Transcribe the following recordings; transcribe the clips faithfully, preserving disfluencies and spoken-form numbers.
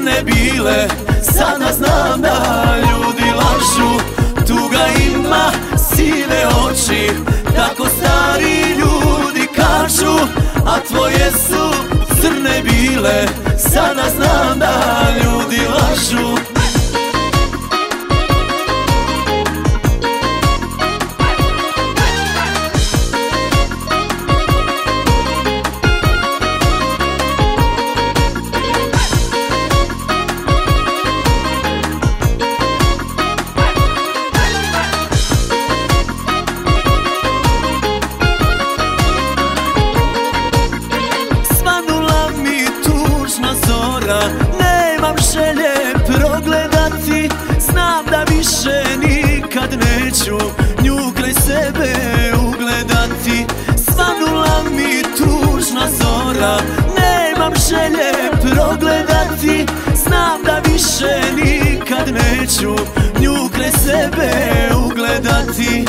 crne bile, sada znam da ljudi lažu. Tuga ima sive oči, tako stari ljudi kažu, a tvoje su crne bile, sada znam da ljudi lažu. Nemam želje progledati, znam da više nikad neću nju kraj sebe ugledati. Svanula mi tužna zora, nemam želje progledati, znam da više nikad neću nju kraj sebe ugledati.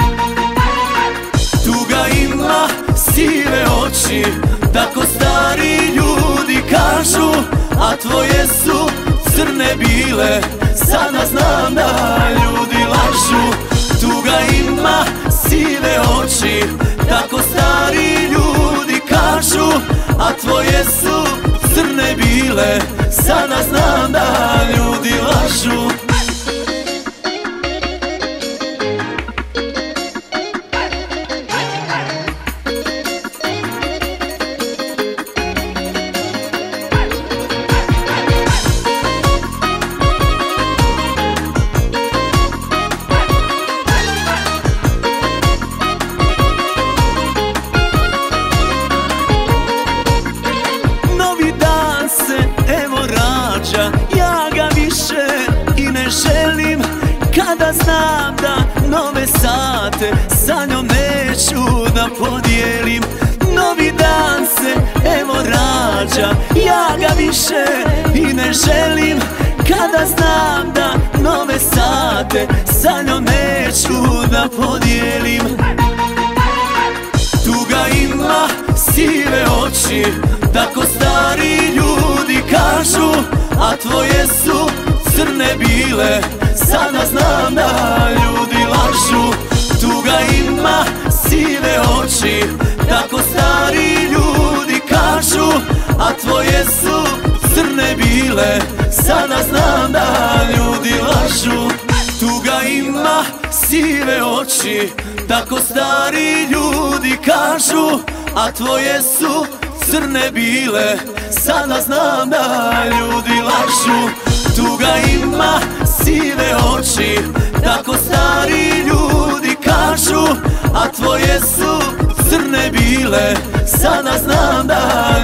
Tuga ima sive oči, tako stari ljudi kažu, a tvoje su crne bile, sada znam da ljudi lažu. Tuga ima sive oči, tako stari ljudi kažu, a tvoje su crne bile, sada znam da ljudi lažu. Ja ga više i ne želim, kada znam da nove sate sa njom neću da podijelim. Novi dan se evo rađa, ja ga više i ne želim, kada znam da nove sate sa njom neću da podijelim. Tuga ima sive oči, tako stari ljudi kažu, a tvoje su crne bile, sada znam da ljudi lažu. Tuga ima sive oči, tako stari ljudi kažu, a tvoje su crne bile, sada znam da ljudi lažu. Tuga ima sive oči, tako stari ljudi kažu, a tvoje su crne bile, sada znam da ljudi lažu. Tuga ima sive oči, tako stari ljudi kažu, a tvoje su crne bile, sada znam da